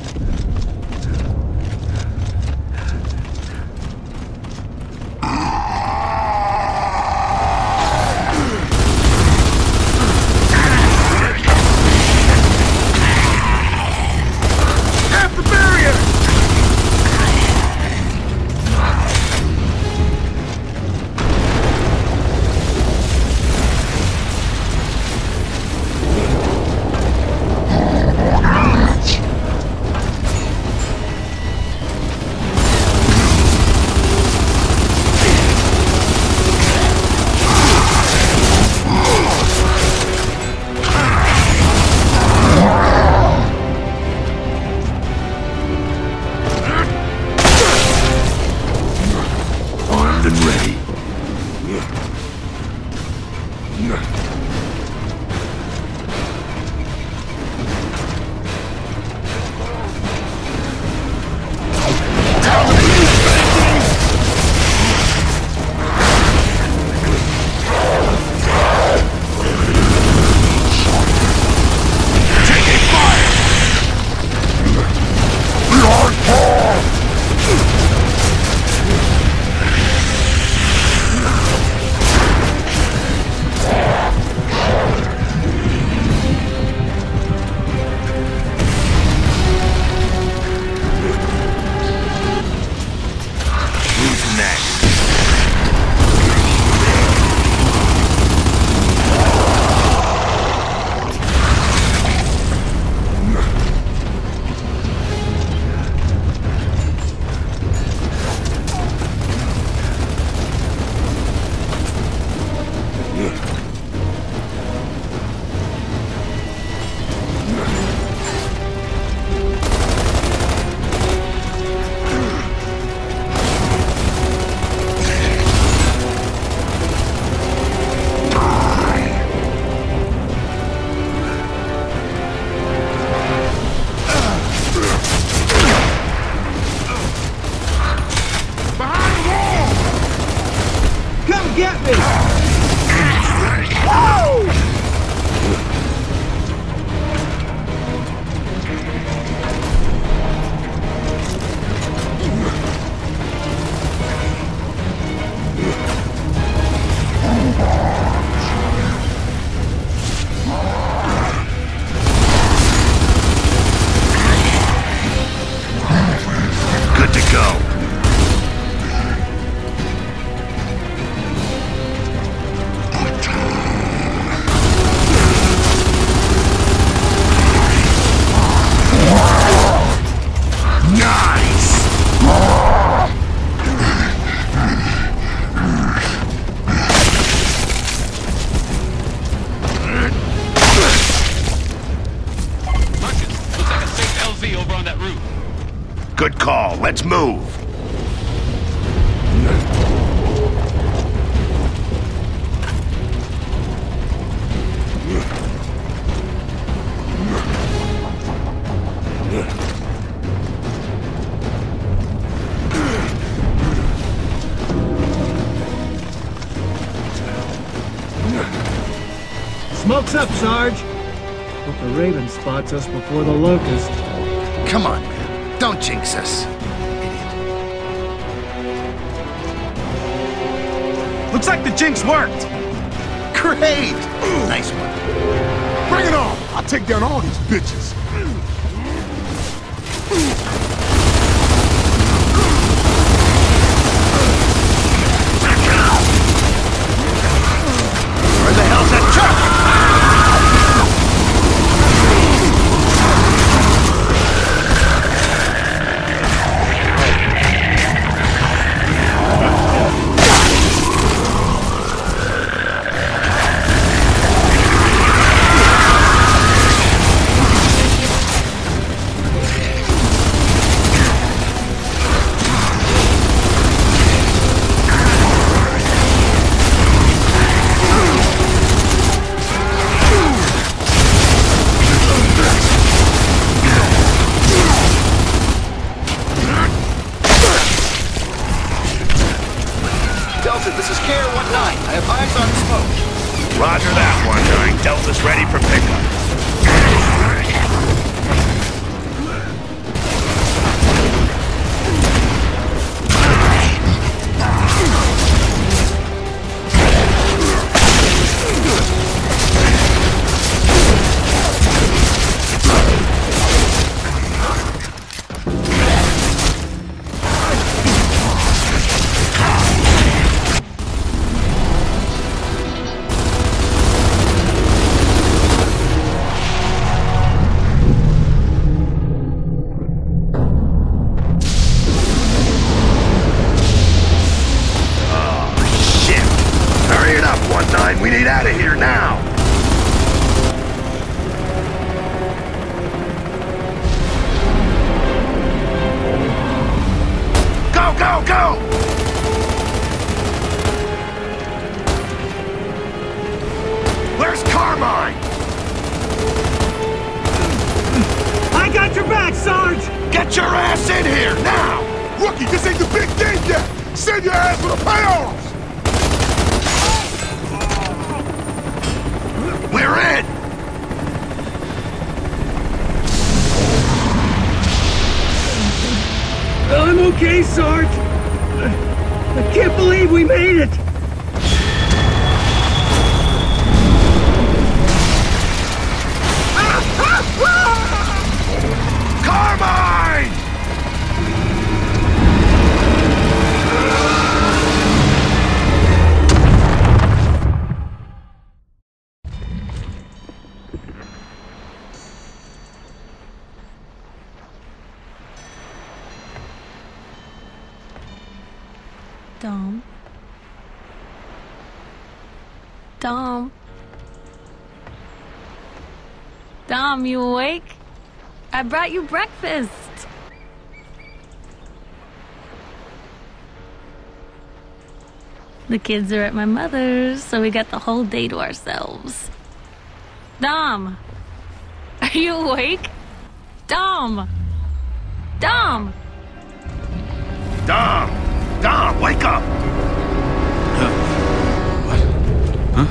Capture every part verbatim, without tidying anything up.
Good call. Let's move. Smoke's up, Sarge. Hope the Raven spots us before the Locust. Come on, man. Don't jinx us. Looks like the jinx worked. Great! Nice one. Bring it on! I'll take down all these bitches. Where the hell's that truck? This is K R one nine. I have eyes on smoke. Roger that, one nine. Delta's ready for pickup. go! Where's Carmine? I got your back, Sarge! Get your ass in here, now! Rookie, this ain't the big game yet! Send your ass for the payoffs! We're in! I'm okay, Sarge. I can't believe we made it. Carmine! Dom. Dom. Dom, you awake? I brought you breakfast. The kids are at my mother's, so we got the whole day to ourselves. Dom! Are you awake? Dom! Dom! Dom! Dom, wake up! What? Huh?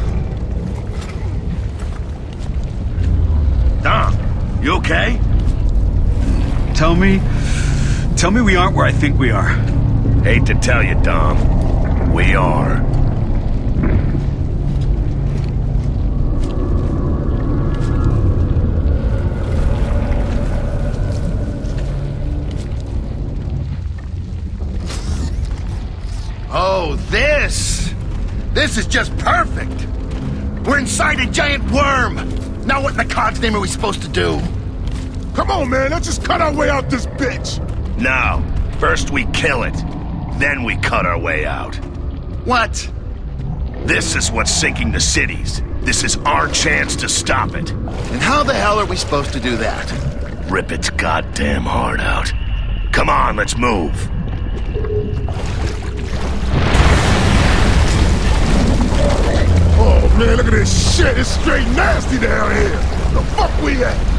Dom, you okay? Tell me... Tell me we aren't where I think we are. Hate to tell you, Dom. We are. Oh, this! This is just perfect! We're inside a giant worm! Now what in the God's name are we supposed to do? Come on, man, let's just cut our way out this bitch! No. First we kill it. Then we cut our way out. What? This is what's sinking the cities. This is our chance to stop it. And how the hell are we supposed to do that? Rip its goddamn heart out. Come on, let's move. Oh, man, look at this shit. It's straight nasty down here. The fuck we at?